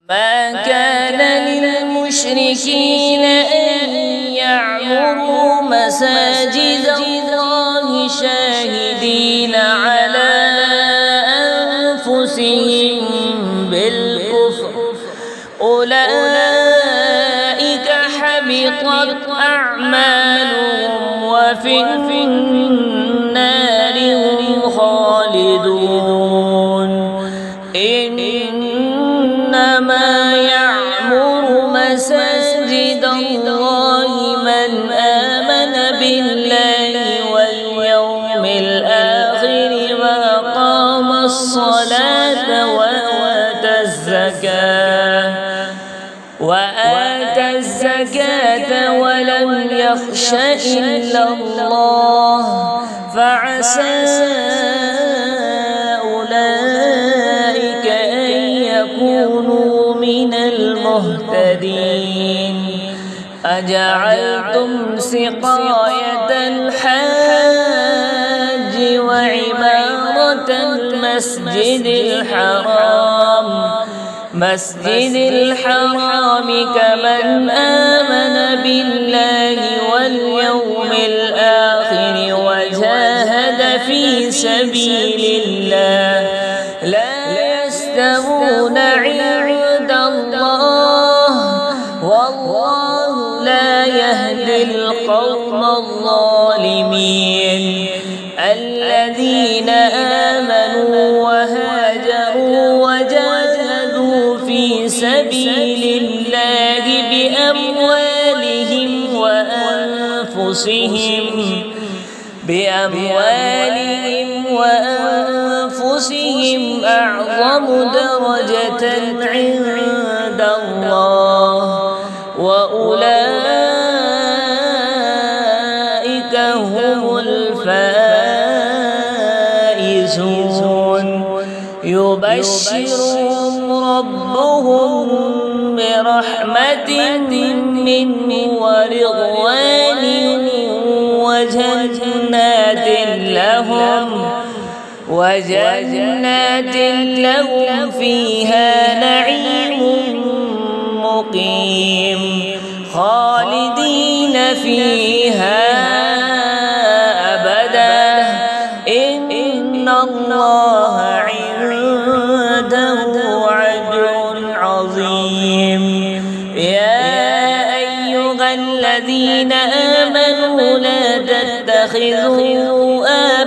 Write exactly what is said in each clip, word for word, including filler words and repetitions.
ما كان للمشركين أن يعمروا مساجد الله شاهدين على أنفسهم بالكفر أولئك حبطت أعمالهم وفي النار هم خالدون. إنما يعمر مساجد الله من آمن بالله واليوم الآخر وأقام الصلاة وآتى الزكاة وآتى الزكاة ولم يخش إلا الله فعسى أولئك أن يكونوا من المهتدين. أجعلتم سقاية الحاج وعمارة المسجد الحرام مسجد الحرام كمن آمن بالله واليوم الآخر وجاهد في سبيل الله لا يستوون عند الله والله لا يهدي القوم الظالمين. الذين آمنوا وهاجروا وجاهدوا في سبيل الله بأموالهم وأنفسهم بأموالهم وأنفسهم أعظم درجة عند الله وأولئك هم الفائزون. يبشرهم ربهم برحمة منه ورضوان وجنات لهم وجنات لهم فيها نعيم مقيم خالدين فيها أبدا إن الله عنده أجر عظيم. يا أيها الذين آمنوا لا تتخذوا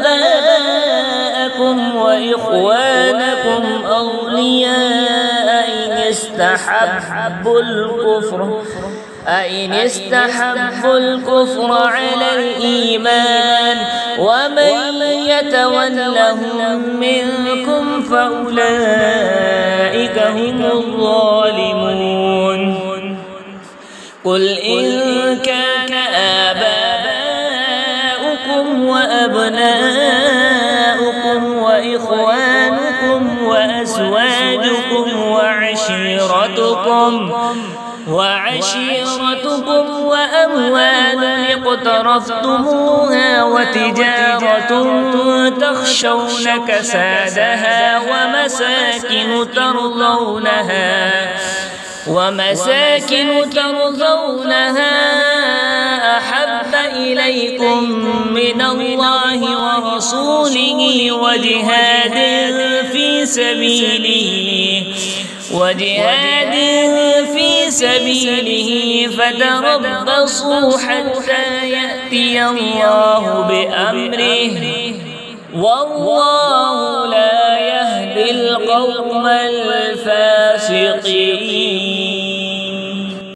آباءكم وإخوانكم أولياء إن استحبوا الكفر أئن استحبوا الكفر على الإيمان ومن يتولهم منكم فأولئك هم الظالمون. قل إن كان آباؤكم وأبناؤكم وإخوانكم وأزواجكم وعشيرتكم وعشيرتكم وأموال اقترفتموها وتجارة تخشون كسادها ومساكن ترضونها ومساكن ترضونها أحب إليكم من الله ورسوله وجهاد في سبيله وجهاد في سبيله فتربصوا حتى يأتي الله بأمره والله لا يهدي القوم الفاسقين.